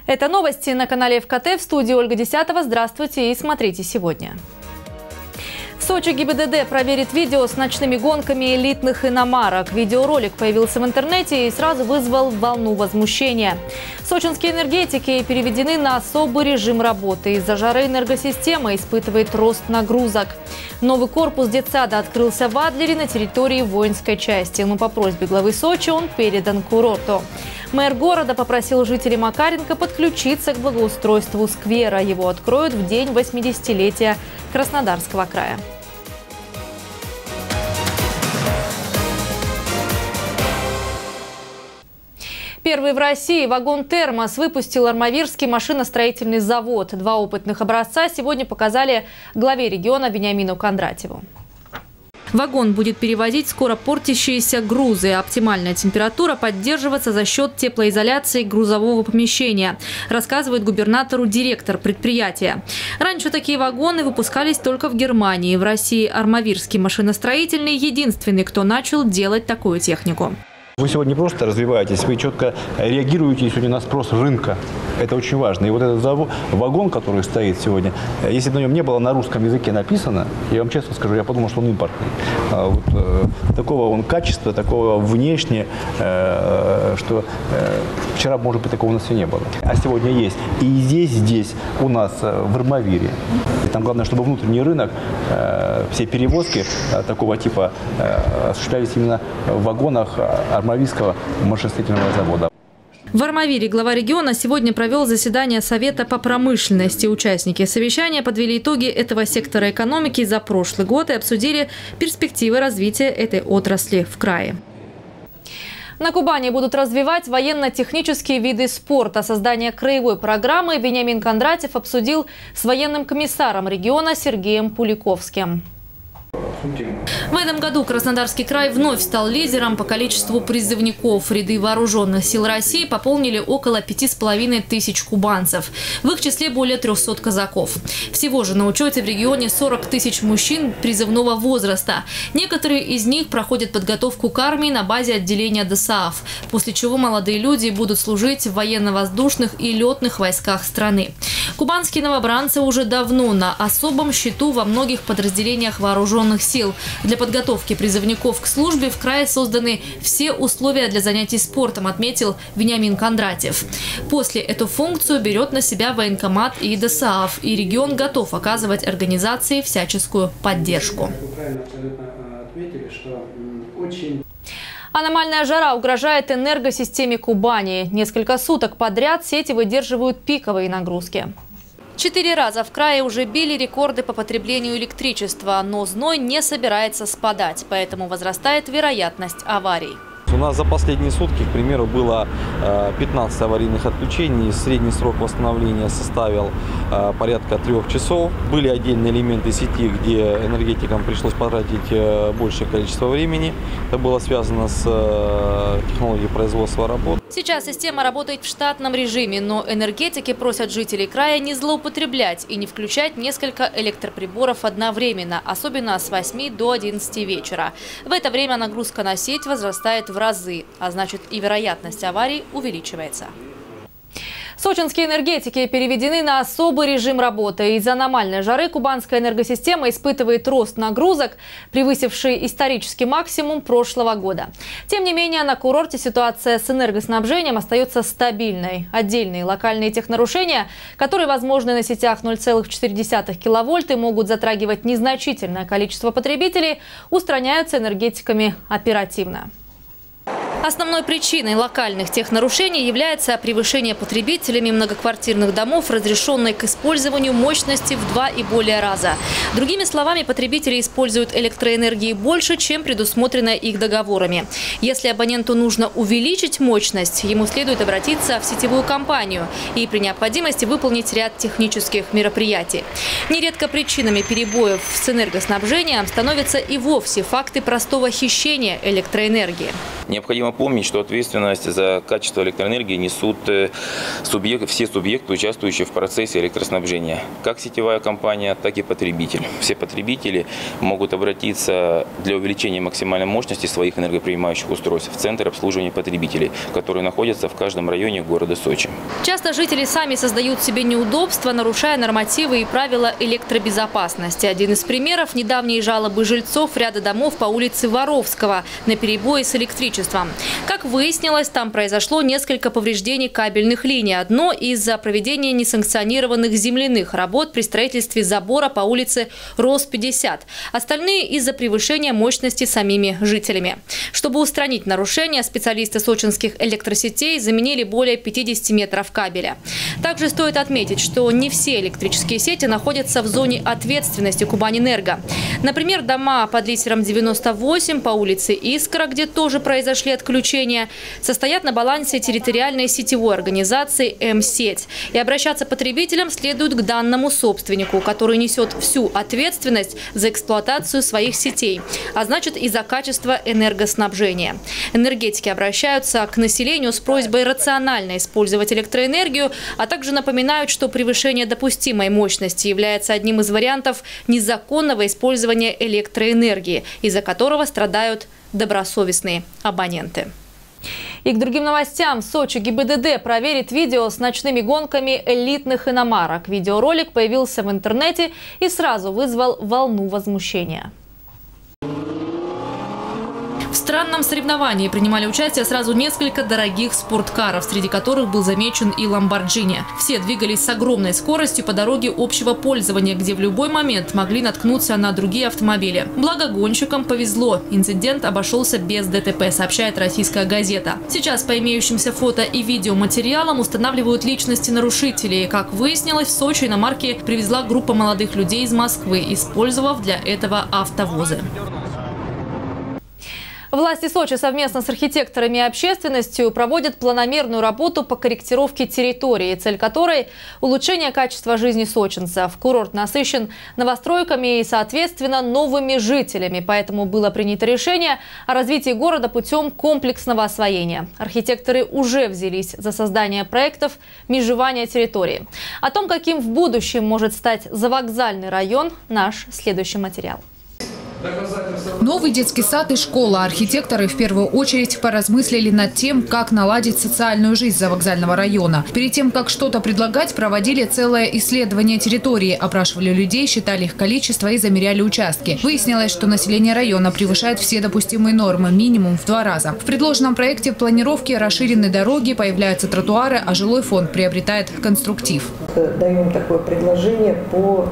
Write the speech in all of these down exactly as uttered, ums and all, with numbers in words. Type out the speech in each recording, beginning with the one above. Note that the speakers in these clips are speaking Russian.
Это новости на канале ФКТ. В студии Ольга Десятова. Здравствуйте и смотрите сегодня. В Сочи ГИБДД проверит видео с ночными гонками элитных иномарок. Видеоролик появился в интернете и сразу вызвал волну возмущения. Сочинские энергетики переведены на особый режим работы. Из-за жары энергосистема испытывает рост нагрузок. Новый корпус детсада открылся в Адлере на территории воинской части. Но по просьбе главы Сочи он передан курорту. Мэр города попросил жителей Макаренко подключиться к благоустройству сквера. Его откроют в день восьмидесятилетия Краснодарского края. Первый в России вагон «Термос» выпустил Армавирский машиностроительный завод. Два опытных образца сегодня показали главе региона Вениамину Кондратьеву. Вагон будет перевозить скоро портящиеся грузы. Оптимальная температура поддерживаться за счет теплоизоляции грузового помещения, рассказывает губернатору директор предприятия. Раньше такие вагоны выпускались только в Германии. В России Армавирский машиностроительный единственный, кто начал делать такую технику. Вы сегодня не просто развиваетесь, вы четко реагируете сегодня на спрос рынка. Это очень важно. И вот этот завод, вагон, который стоит сегодня, если на нем не было на русском языке написано, я вам честно скажу, я подумал, что он импортный. А вот, э, такого он качества, такого внешне, э, что э, вчера, может быть, такого у нас и не было. А сегодня есть. И здесь, здесь у нас, э, в Армавире. И там главное, чтобы внутренний рынок, э, все перевозки э, такого типа э, осуществлялись именно в вагонах Армавирского машиностроительного завода. В Армавире глава региона сегодня провел заседание Совета по промышленности. Участники совещания подвели итоги этого сектора экономики за прошлый год и обсудили перспективы развития этой отрасли в крае. На Кубани будут развивать военно-технические виды спорта. Создание краевой программы Вениамин Кондратьев обсудил с военным комиссаром региона Сергеем Пуликовским. В этом году Краснодарский край вновь стал лидером по количеству призывников. Ряды вооруженных сил России пополнили около пяти с половиной тысяч кубанцев. В их числе более трёхсот казаков. Всего же на учете в регионе сорок тысяч мужчин призывного возраста. Некоторые из них проходят подготовку к армии на базе отделения ДОСААФ, после чего молодые люди будут служить в военно-воздушных и летных войсках страны. Кубанские новобранцы уже давно на особом счету во многих подразделениях вооруженных сил. Для подготовки призывников к службе в крае созданы все условия для занятий спортом, отметил Вениамин Кондратьев. После эту функцию берет на себя военкомат и ДОСААФ, и регион готов оказывать организации всяческую поддержку. Аномальная жара угрожает энергосистеме Кубани. Несколько суток подряд сети выдерживают пиковые нагрузки. Четыре раза в крае уже били рекорды по потреблению электричества, но зной не собирается спадать, поэтому возрастает вероятность аварий. У нас за последние сутки, к примеру, было пятнадцать аварийных отключений. Средний срок восстановления составил порядка трех часов. Были отдельные элементы сети, где энергетикам пришлось потратить большее количество времени. Это было связано с технологией производства работ. Сейчас система работает в штатном режиме, но энергетики просят жителей края не злоупотреблять и не включать несколько электроприборов одновременно, особенно с восьми до одиннадцати вечера. В это время нагрузка на сеть возрастает в разы, а значит и вероятность аварий увеличивается. Сочинские энергетики переведены на особый режим работы. Из-за аномальной жары кубанская энергосистема испытывает рост нагрузок, превысивший исторический максимум прошлого года. Тем не менее, на курорте ситуация с энергоснабжением остается стабильной. Отдельные локальные технарушения, которые возможны на сетях ноль целых четыре десятых киловольт и могут затрагивать незначительное количество потребителей, устраняются энергетиками оперативно. Основной причиной локальных технарушений является превышение потребителями многоквартирных домов, разрешенной к использованию мощности в два и более раза. Другими словами, потребители используют электроэнергии больше, чем предусмотрено их договорами. Если абоненту нужно увеличить мощность, ему следует обратиться в сетевую компанию и при необходимости выполнить ряд технических мероприятий. Нередко причинами перебоев с энергоснабжением становятся и вовсе факты простого хищения электроэнергии. Необходимо Необходимо помнить, что ответственность за качество электроэнергии несут субъект, все субъекты, участвующие в процессе электроснабжения. Как сетевая компания, так и потребитель. Все потребители могут обратиться для увеличения максимальной мощности своих энергопринимающих устройств в Центр обслуживания потребителей, который находится в каждом районе города Сочи. Часто жители сами создают себе неудобства, нарушая нормативы и правила электробезопасности. Один из примеров – недавние жалобы жильцов ряда домов по улице Воровского на перебои с электричеством. Как выяснилось, там произошло несколько повреждений кабельных линий. Одно из-за проведения несанкционированных земляных работ при строительстве забора по улице Рос пятьдесят. Остальные – из-за превышения мощности самими жителями. Чтобы устранить нарушения, специалисты сочинских электросетей заменили более пятидесяти метров кабеля. Также стоит отметить, что не все электрические сети находятся в зоне ответственности Кубанэнерго. Например, дома под литером девяносто восемь по улице Искра, где тоже произошли отключения, состоят на балансе территориальной сетевой организации «М-сеть». И обращаться потребителям следует к данному собственнику, который несет всю ответственность за эксплуатацию своих сетей, а значит и за качество энергоснабжения. Энергетики обращаются к населению с просьбой рационально использовать электроэнергию, а также напоминают, что превышение допустимой мощности является одним из вариантов незаконного использования электроэнергии, из-за которого страдают добросовестные абоненты. И к другим новостям. В Сочи ГИБДД проверит видео с ночными гонками элитных иномарок. Видеоролик появился в интернете и сразу вызвал волну возмущения. В странном соревновании принимали участие сразу несколько дорогих спорткаров, среди которых был замечен и Lamborghini. Все двигались с огромной скоростью по дороге общего пользования, где в любой момент могли наткнуться на другие автомобили. Благо гонщикам повезло. Инцидент обошелся без ДТП, сообщает «Российская газета». Сейчас по имеющимся фото и видеоматериалам устанавливают личности нарушителей. Как выяснилось, в Сочи иномарки привезла группа молодых людей из Москвы, использовав для этого автовозы. Власти Сочи совместно с архитекторами и общественностью проводят планомерную работу по корректировке территории, цель которой – улучшение качества жизни сочинцев. Курорт насыщен новостройками и, соответственно, новыми жителями. Поэтому было принято решение о развитии города путем комплексного освоения. Архитекторы уже взялись за создание проектов межевания территории. О том, каким в будущем может стать завокзальный район – наш следующий материал. Новый детский сад и школа. Архитекторы в первую очередь поразмыслили над тем, как наладить социальную жизнь завокзального района. Перед тем, как что-то предлагать, проводили целое исследование территории, опрашивали людей, считали их количество и замеряли участки. Выяснилось, что население района превышает все допустимые нормы, минимум в два раза. В предложенном проекте в планировке расширены дороги, появляются тротуары, а жилой фонд приобретает конструктив. Даем такое предложение по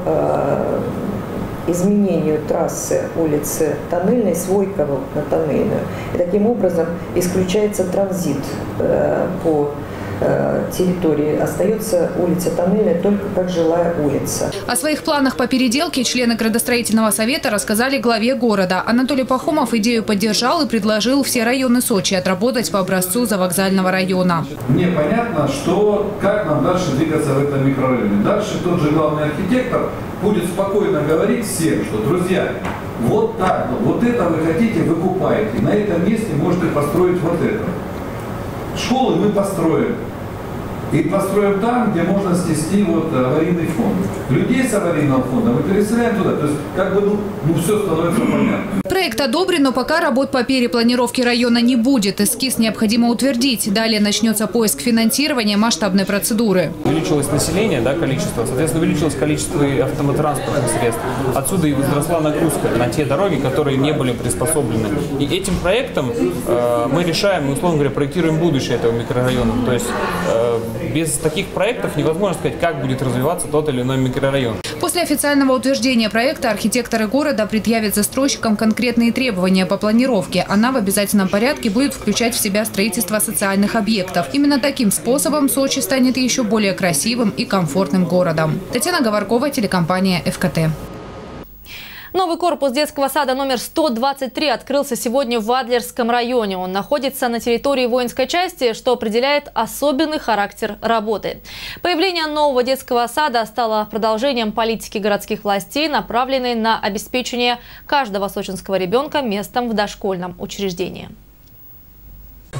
изменению трассы улицы Тоннельной с Войкова на Тоннельную. И таким образом исключается транзит э, по э, территории. Остается улица Тоннельная только как жилая улица. О своих планах по переделке члены градостроительного совета рассказали главе города. Анатолий Пахомов идею поддержал и предложил все районы Сочи отработать по образцу завокзального района. Мне понятно, что как нам дальше двигаться в этом микрорайоне. Дальше тот же главный архитектор будет спокойно говорить всем, что, друзья, вот так, вот это вы хотите, вы купаете. На этом месте можете построить вот это. Школы мы построим. И построим там, где можно снести вот аварийный фонд. Людей с аварийного фонда мы переселяем туда. То есть как бы ну, ну все становится понятно. Проект одобрен, но пока работ по перепланировке района не будет. Эскиз необходимо утвердить. Далее начнется поиск финансирования масштабной процедуры. Увеличилось население, да, количество, соответственно, увеличилось количество автотранспортных средств. Отсюда и возросла нагрузка на те дороги, которые не были приспособлены. И этим проектом э, мы решаем, мы, условно говоря, проектируем будущее этого микрорайона. То есть э, без таких проектов невозможно сказать, как будет развиваться тот или иной микрорайон. После официального утверждения проекта архитекторы города предъявят застройщикам конкретные требования по планировке. Она в обязательном порядке будет включать в себя строительство социальных объектов. Именно таким способом Сочи станет еще более красивым и комфортным городом. Татьяна Говоркова, телекомпания эф ка тэ. Новый корпус детского сада номер сто двадцать три открылся сегодня в Адлерском районе. Он находится на территории воинской части, что определяет особенный характер работы. Появление нового детского сада стало продолжением политики городских властей, направленной на обеспечение каждого сочинского ребенка местом в дошкольном учреждении.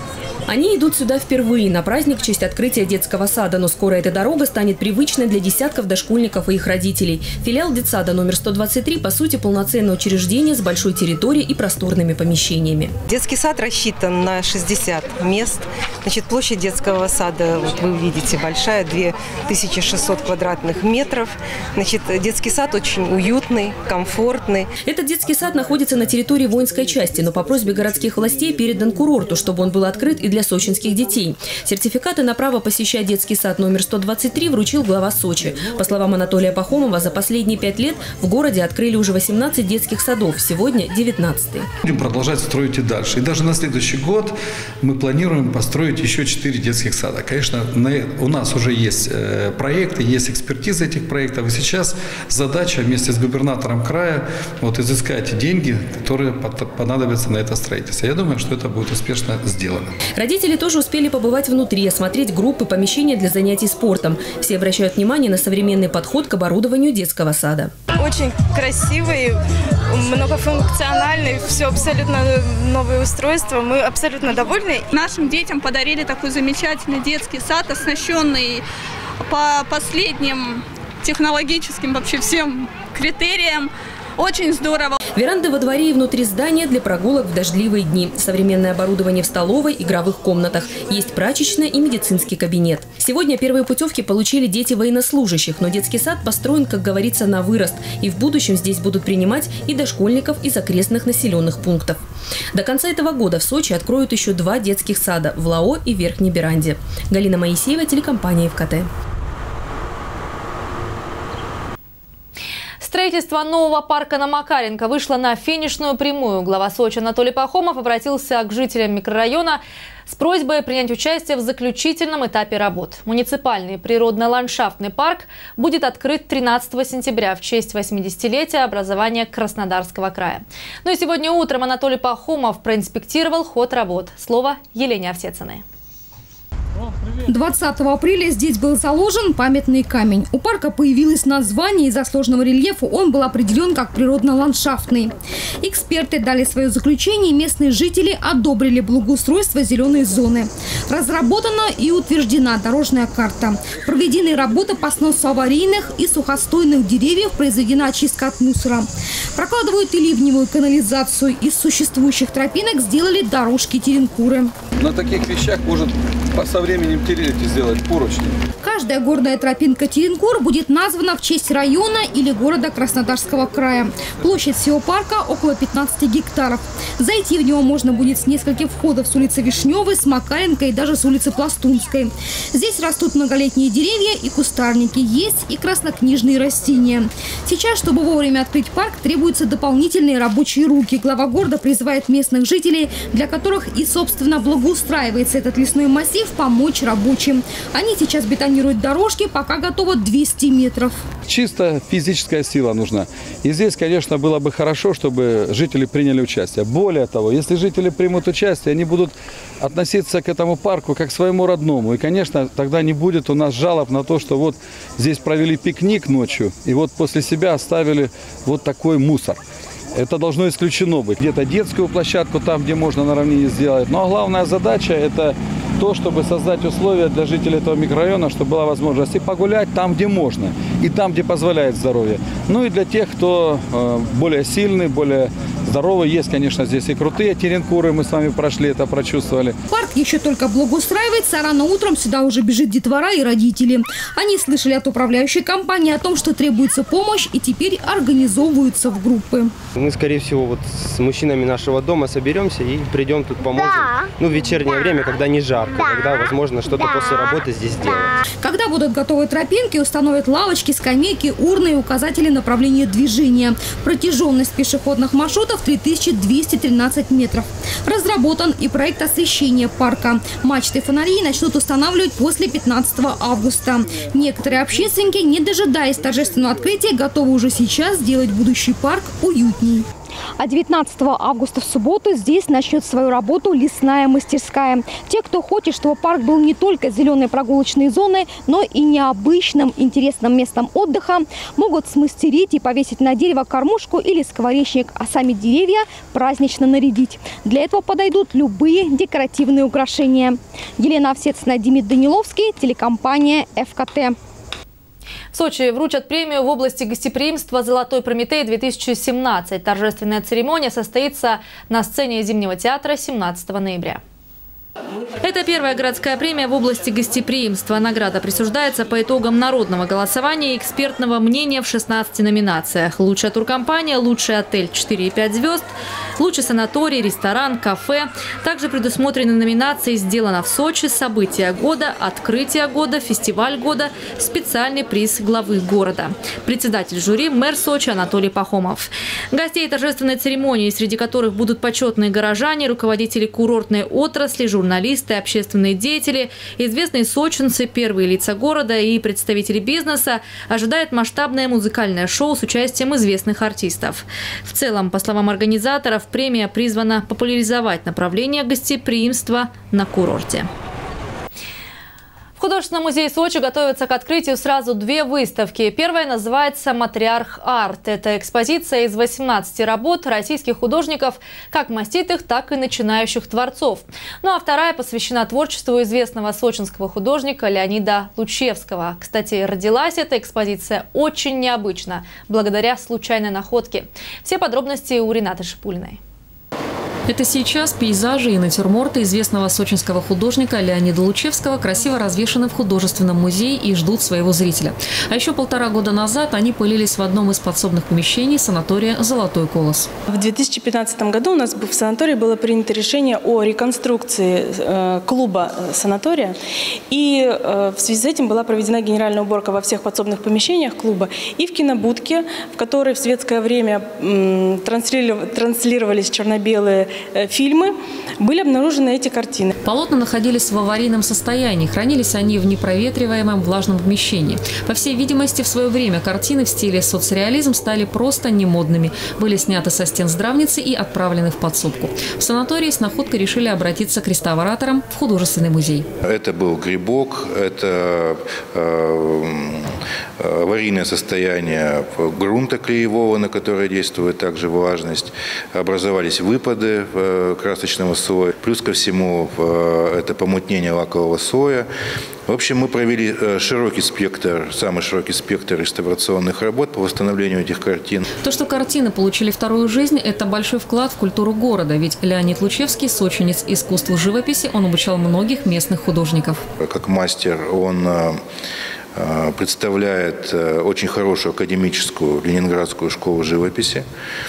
Они идут сюда впервые на праздник в честь открытия детского сада, но скоро эта дорога станет привычной для десятков дошкольников и их родителей. Филиал детсада номер сто двадцать три, по сути, полноценное учреждение с большой территорией и просторными помещениями. Детский сад рассчитан на шестьдесят мест. Значит, площадь детского сада, вот вы видите, большая, две тысячи шестьсот квадратных метров. Значит, детский сад очень уютный, комфортный. Этот детский сад находится на территории воинской части, но по просьбе городских властей передан курорту, чтобы он был открыт и для сочинских детей. Сертификаты на право посещать детский сад номер сто двадцать три вручил глава Сочи. По словам Анатолия Пахомова, за последние пять лет в городе открыли уже восемнадцать детских садов, сегодня девятнадцатый. Будем продолжать строить и дальше. И даже на следующий год мы планируем построить еще четыре детских сада. Конечно, у нас уже есть проекты, есть экспертиза этих проектов. И сейчас задача вместе с губернатором края вот, изыскать деньги, которые понадобятся на это строительство. Я думаю, что это будет успешно сделано. Родители тоже успели побывать внутри, осмотреть группы, помещения для занятий спортом. Все обращают внимание на современный подход к оборудованию детского сада. Очень красивый, многофункциональный, все абсолютно новые устройства. Мы абсолютно довольны. Нашим детям подарили такой замечательный детский сад, оснащенный по последним технологическим вообще всем критериям. Очень здорово. Веранды во дворе и внутри здания для прогулок в дождливые дни. Современное оборудование в столовой, игровых комнатах. Есть прачечная и медицинский кабинет. Сегодня первые путевки получили дети военнослужащих, но детский сад построен, как говорится, на вырост. И в будущем здесь будут принимать и дошкольников из окрестных населенных пунктов. До конца этого года в Сочи откроют еще два детских сада – в Лао и Верхней Беранде. Галина Моисеева, телекомпания ФКТ. Строительство нового парка на Макаренко вышло на финишную прямую. Глава Сочи Анатолий Пахомов обратился к жителям микрорайона с просьбой принять участие в заключительном этапе работ. Муниципальный природно-ландшафтный парк будет открыт тринадцатого сентября в честь восьмидесятилетия образования Краснодарского края. Ну и сегодня утром Анатолий Пахомов проинспектировал ход работ. Слово Елене Овсециной. двадцатого апреля здесь был заложен памятный камень. У парка появилось название, из-за сложного рельефа он был определен как природно-ландшафтный. Эксперты дали свое заключение, местные жители одобрили благоустройство зеленой зоны. Разработана и утверждена дорожная карта. Проведены работы по сносу аварийных и сухостойных деревьев, произведена очистка от мусора. Прокладывают и ливневую канализацию. Из существующих тропинок сделали дорожки-теренкуры. На таких вещах может со временем тереть и сделать поручни. Каждая горная тропинка Теренкур будет названа в честь района или города Краснодарского края. Площадь всего парка около пятнадцати гектаров. Зайти в него можно будет с нескольких входов: с улицы Вишневой, с Макаренко и даже с улицы Пластунской. Здесь растут многолетние деревья и кустарники. Есть и краснокнижные растения. Сейчас, чтобы вовремя открыть парк, требуются дополнительные рабочие руки. Глава города призывает местных жителей, для которых и, собственно, благоустраивается этот лесной массив, помочь рабочим. Они сейчас бетонируют дорожки, пока готово двести метров. Чисто физическая сила нужна. И здесь, конечно, было бы хорошо, чтобы жители приняли участие. Более того, если жители примут участие, они будут относиться к этому парку как к своему родному. И, конечно, тогда не будет у нас жалоб на то, что вот здесь провели пикник ночью, и вот после себя оставили вот такой мусор. Это должно исключено быть. Где-то детскую площадку там, где можно на равнине сделать. Ну а главная задача – это то, чтобы создать условия для жителей этого микрорайона, чтобы была возможность и погулять там, где можно, и там, где позволяет здоровье. Ну и для тех, кто э, более сильный, более здоровый. Есть, конечно, здесь и крутые теренкуры, мы с вами прошли, это прочувствовали. Парк еще только благоустраивается, а рано утром сюда уже бежит детвора и родители. Они слышали от управляющей компании о том, что требуется помощь, и теперь организовываются в группы. Мы, скорее всего, вот с мужчинами нашего дома соберемся и придем тут поможем. Да. Ну, в вечернее да. время, когда не жарко, да. когда, возможно, что-то да. после работы здесь да. сделать. Когда будут готовы тропинки, установят лавочки, скамейки, урны и указатели направления движения. Протяженность пешеходных маршрутов три тысячи двести тринадцать метров. Разработан и проект освещения парка. Мачты и фонари начнут устанавливать после пятнадцатого августа. Некоторые общественники, не дожидаясь торжественного открытия, готовы уже сейчас сделать будущий парк уютней. А девятнадцатого августа в субботу здесь начнет свою работу лесная мастерская. Те, кто хочет, чтобы парк был не только зеленой прогулочной зоной, но и необычным, интересным местом отдыха, могут смастерить и повесить на дерево кормушку или скворечник, а сами деревья празднично нарядить. Для этого подойдут любые декоративные украшения. Елена Овсецина, Демид Даниловский, телекомпания эф ка тэ. В Сочи вручат премию в области гостеприимства «Золотой Прометей-две тысячи семнадцать». Торжественная церемония состоится на сцене Зимнего театра семнадцатого ноября. Это первая городская премия в области гостеприимства. Награда присуждается по итогам народного голосования и экспертного мнения в шестнадцати номинациях. Лучшая туркомпания, лучший отель четыре и пять звезд, лучший санаторий, ресторан, кафе. Также предусмотрены номинации «Сделано в Сочи», «События года», «Открытие года», «Фестиваль года», специальный приз главы города. Председатель жюри – мэр Сочи Анатолий Пахомов. Гостей торжественной церемонии, среди которых будут почетные горожане, руководители курортной отрасли, журналисты, общественные деятели, известные сочинцы, первые лица города и представители бизнеса, ожидает масштабное музыкальное шоу с участием известных артистов. В целом, по словам организаторов, премия призвана популяризовать направление гостеприимства на курорте. В Художественном музее Сочи готовятся к открытию сразу две выставки. Первая называется «Матриарх Арт». Это экспозиция из восемнадцати работ российских художников, как маститых, так и начинающих творцов. Ну а вторая посвящена творчеству известного сочинского художника Леонида Лучевского. Кстати, родилась эта экспозиция очень необычно, благодаря случайной находке. Все подробности у Ренаты Шипулиной. Это сейчас пейзажи и натюрморты известного сочинского художника Леонида Лучевского красиво развешаны в художественном музее и ждут своего зрителя. А еще полтора года назад они пылились в одном из подсобных помещений санатория «Золотой колос». В две тысячи пятнадцатом году у нас в санатории было принято решение о реконструкции клуба санатория. И в связи с этим была проведена генеральная уборка во всех подсобных помещениях клуба и в кинобудке, в которой в светское время транслировались черно-белые фильмы, были обнаружены эти картины. Полотна находились в аварийном состоянии. Хранились они в непроветриваемом влажном помещении. По всей видимости, в свое время картины в стиле соцреализм стали просто немодными. Были сняты со стен здравницы и отправлены в подсобку. В санатории с находкой решили обратиться к реставраторам в художественный музей. Это был грибок, это э, аварийное состояние грунта клеевого, на которое действует также влажность. Образовались выпады красочного слоя. Плюс ко всему это помутнение лакового слоя. В общем, мы провели широкий спектр, самый широкий спектр реставрационных работ по восстановлению этих картин. То, что картины получили вторую жизнь, это большой вклад в культуру города. Ведь Леонид Лучевский – сочинец искусству живописи, он обучал многих местных художников. Как мастер он представляет очень хорошую академическую ленинградскую школу живописи.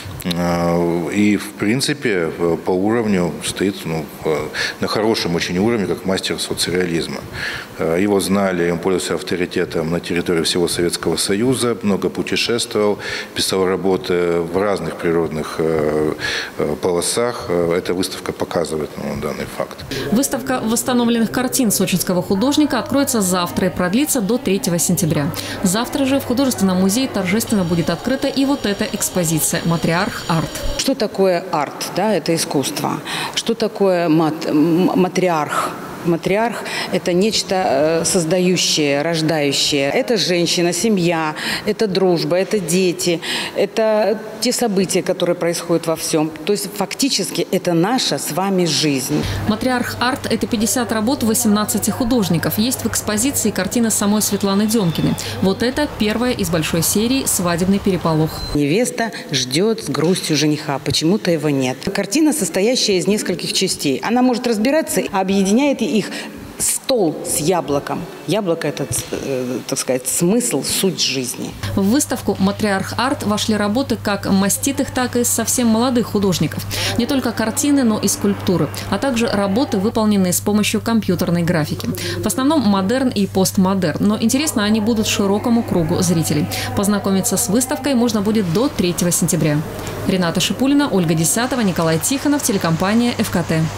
И, в принципе, по уровню стоит ну, на хорошем очень уровне, как мастер соцреализма. Его знали, он пользовался авторитетом на территории всего Советского Союза, много путешествовал, писал работы в разных природных полосах. Эта выставка показывает ну, данный факт. Выставка восстановленных картин сочинского художника откроется завтра и продлится до третьего сентября. Завтра же в художественном музее торжественно будет открыта и вот эта экспозиция «Матриарх Арт». Что такое арт? Да, это искусство. Что такое мат, матриарх? Матриарх – это нечто создающее, рождающее. Это женщина, семья, это дружба, это дети, это те события, которые происходят во всем. То есть фактически это наша с вами жизнь. Матриарх Арт – это пятьдесят работ восемнадцати художников. Есть в экспозиции картина самой Светланы Демкиной. Вот это первая из большой серии «Свадебный переполох». Невеста ждет с грустью жениха, почему-то его нет. Картина, состоящая из нескольких частей. Она может разбираться, а объединяет их стол с яблоком. Яблоко – это, э, так сказать, смысл, суть жизни. В выставку «Матриарх Арт» вошли работы как маститых, так и совсем молодых художников. Не только картины, но и скульптуры, а также работы, выполненные с помощью компьютерной графики. В основном модерн и постмодерн, но интересно они будут широкому кругу зрителей. Познакомиться с выставкой можно будет до третьего сентября. Рената Шипулина, Ольга Десятова, Николай Тихонов, телекомпания эф ка тэ.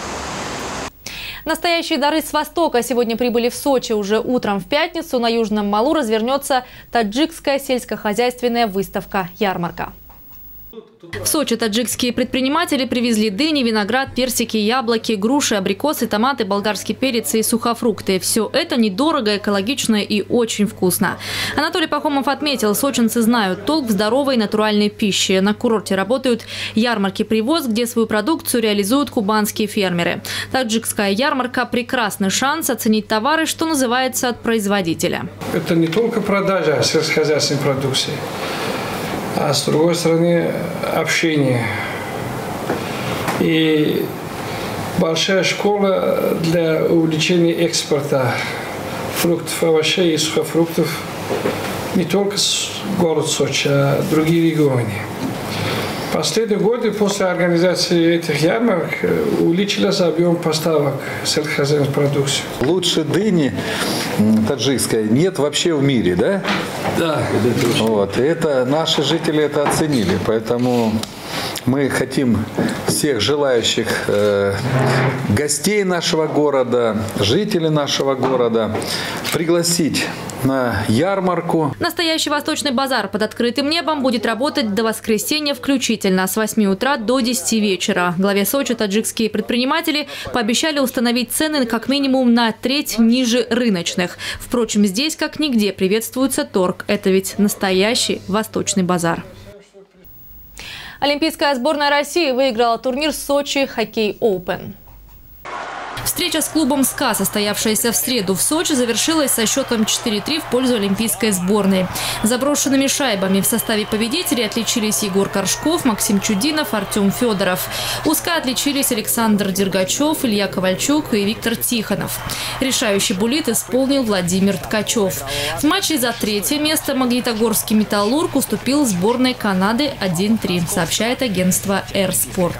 Настоящие дары с Востока сегодня прибыли в Сочи. Уже утром в пятницу на Южном Малу развернется таджикская сельскохозяйственная выставка «Ярмарка». В Сочи таджикские предприниматели привезли дыни, виноград, персики, яблоки, груши, абрикосы, томаты, болгарский перец и сухофрукты. Все это недорого, экологично и очень вкусно. Анатолий Пахомов отметил, сочинцы знают толк в здоровой натуральной пище. На курорте работают ярмарки-привоз, где свою продукцию реализуют кубанские фермеры. Таджикская ярмарка – прекрасный шанс оценить товары, что называется, от производителя. Это не только продажа сельскохозяйственной продукции, а с другой стороны общение. И большая школа для увеличения экспорта фруктов, овощей и сухофруктов не только город Сочи, а другие регионы. Последние годы после организации этих ярмарок увеличился объем поставок сельскохозяйственной продукции. Лучше дыни таджикской нет вообще в мире, да? Да. Вот. И это наши жители это оценили, поэтому мы хотим всех желающих э, гостей нашего города, жителей нашего города пригласить на ярмарку. Настоящий восточный базар под открытым небом будет работать до воскресенья включительно с восьми утра до десяти вечера. Главе Сочи таджикские предприниматели пообещали установить цены как минимум на треть ниже рыночных. Впрочем, здесь как нигде приветствуется торг. Это ведь настоящий восточный базар. Олимпийская сборная России выиграла турнир Сочи Хоккей Оупен. Встреча с клубом «СКА», состоявшаяся в среду в Сочи, завершилась со счетом четыре-три в пользу олимпийской сборной. Заброшенными шайбами в составе победителей отличились Егор Коршков, Максим Чудинов, Артем Федоров. У «СКА» отличились Александр Дергачев, Илья Ковальчук и Виктор Тихонов. Решающий буллит исполнил Владимир Ткачев. В матче за третье место магнитогорский «Металлург» уступил сборной Канады один-три, сообщает агентство «Эрспорт».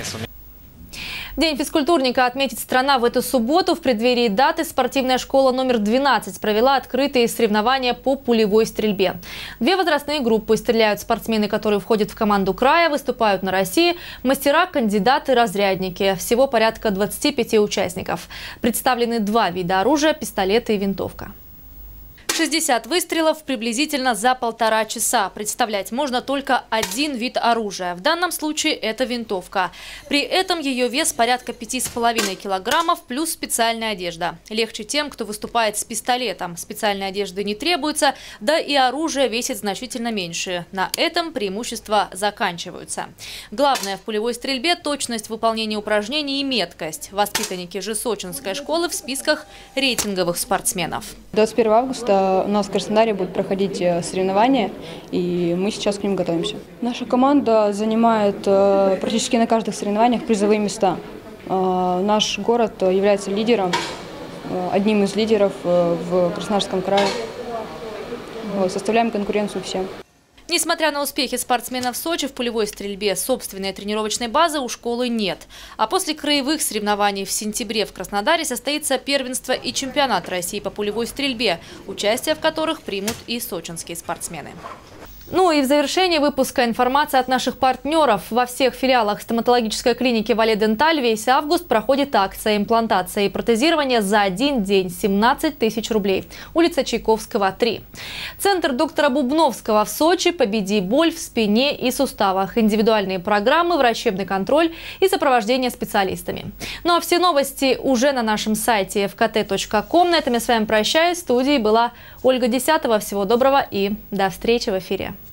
День физкультурника отметит страна в эту субботу. В преддверии даты спортивная школа номер двенадцать провела открытые соревнования по пулевой стрельбе. Две возрастные группы стреляют спортсмены, которые входят в команду края, выступают на России, мастера, кандидаты, разрядники. Всего порядка двадцати пяти участников. Представлены два вида оружия – пистолеты и винтовка. шестьдесят выстрелов приблизительно за полтора часа. Представлять можно только один вид оружия. В данном случае это винтовка. При этом ее вес порядка пяти с половиной килограммов плюс специальная одежда. Легче тем, кто выступает с пистолетом. Специальной одежды не требуется, да и оружие весит значительно меньше. На этом преимущества заканчиваются. Главное в пулевой стрельбе – точность выполнения упражнений и меткость. Воспитаннки же сочинской школы в списках рейтинговых спортсменов. двадцать первого августа у нас в Краснодаре будут проходить соревнования, и мы сейчас к ним готовимся. Наша команда занимает практически на каждых соревнованиях призовые места. Наш город является лидером, одним из лидеров в Краснодарском крае. Составляем конкуренцию всем. Несмотря на успехи спортсменов в Сочи в пулевой стрельбе, собственной тренировочной базы у школы нет. А после краевых соревнований в сентябре в Краснодаре состоится первенство и чемпионат России по пулевой стрельбе, участие в которых примут и сочинские спортсмены. Ну и в завершении выпуска информация от наших партнеров. Во всех филиалах стоматологической клиники Вале Денталь весь август проходит акция имплантация и протезирования за один день – семнадцать тысяч рублей. Улица Чайковского, три. Центр доктора Бубновского в Сочи. Победи боль в спине и суставах. Индивидуальные программы, врачебный контроль и сопровождение специалистами. Ну а все новости уже на нашем сайте эф ка тэ точка ком. На этом я с вами прощаюсь. В студии была Ольга Десятова. Всего доброго и до встречи в эфире.